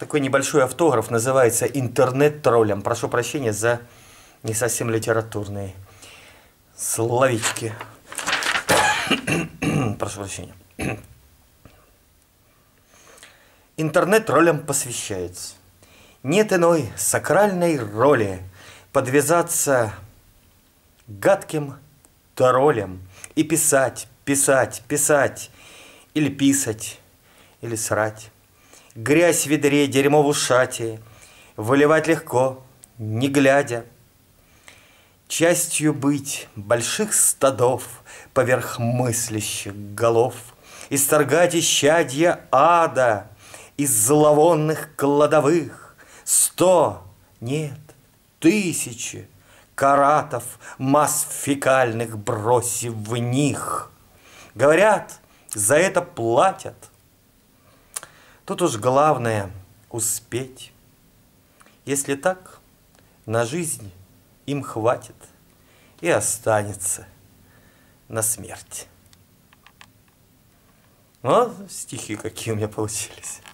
Такой небольшой автограф называется интернет-троллем. Прошу прощения за не совсем литературные словечки. Прошу прощения. Интернет-троллям посвящается. Нет иной сакральной роли подвязаться гадким троллем и писать, писать, писать, или писать, или срать. Грязь в ведре, дерьмо в ушате, выливать легко, не глядя. Частью быть больших стадов поверх мыслящих голов, исторгать исчадья ада из зловонных кладовых, 100, нет, 1000 каратов масс фекальных бросив в них. Говорят, за это платят. Тут уж главное успеть. Если так, на жизнь им хватит и останется на смерть. Вот стихи какие у меня получились.